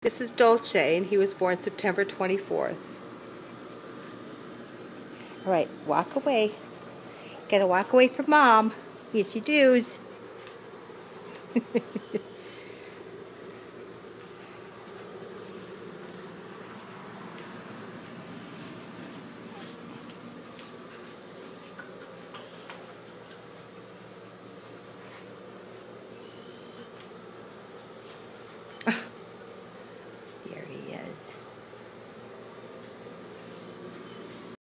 This is Dolce, and he was born September 24th. All right, walk away. Gotta walk away from Mom. Yes, you do's.